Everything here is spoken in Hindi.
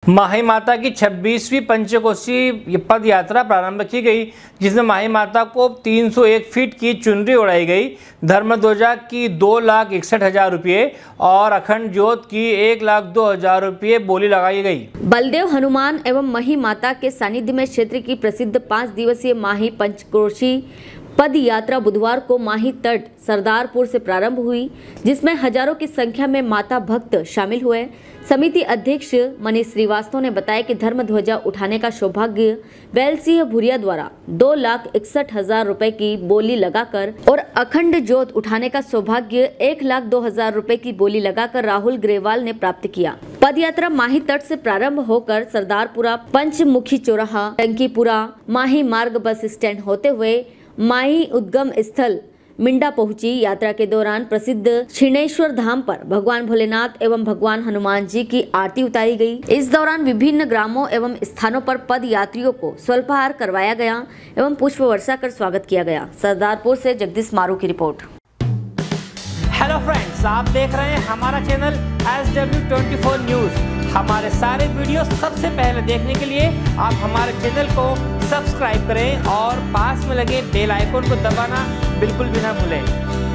माही माता की 26वीं पंचकोशी पद यात्रा प्रारंभ की गई, जिसमें माही माता को 301 फीट की चुनरी उड़ाई गई। धर्मध्वजा की 2,61,000 रुपये और अखंड ज्योत की 1,02,000 रुपये बोली लगाई गई। बलदेव हनुमान एवं मही माता के सानिध्य में क्षेत्र की प्रसिद्ध 5 दिवसीय माही पंचकोशी पद यात्रा बुधवार को माही तट सरदारपुर से प्रारंभ हुई, जिसमें हजारों की संख्या में माता भक्त शामिल हुए। समिति अध्यक्ष मनीष श्रीवास्तव ने बताया कि धर्म ध्वजा उठाने का सौभाग्य वैलसिंह भुरिया द्वारा 2,61,000 रुपए की बोली लगाकर और अखंड ज्योत उठाने का सौभाग्य 1,02,000 रुपए की बोली लगाकर राहुल ग्रेवाल ने प्राप्त किया। पद यात्रा माही तट से प्रारंभ होकर सरदारपुरा, पंचमुखी चौराहा, टंकीपुरा, माही मार्ग बस स्टैंड होते हुए माही उद्गम स्थल मिंडा पहुंची। यात्रा के दौरान प्रसिद्ध छिनेश्वर धाम पर भगवान भोलेनाथ एवं भगवान हनुमान जी की आरती उतारी गई। इस दौरान विभिन्न ग्रामों एवं स्थानों पर पद यात्रियों को स्वल्पाहार करवाया गया एवं पुष्प वर्षा कर स्वागत किया गया। सरदारपुर से जगदीश मारू की रिपोर्ट। हेलो फ्रेंड्स, आप देख रहे हैं हमारा चैनल SW24 न्यूज। हमारे सारे वीडियो सबसे पहले देखने के लिए आप हमारे चैनल को सब्सक्राइब करें और पास में लगे बेल आइकन को दबाना बिल्कुल भी ना भूलें।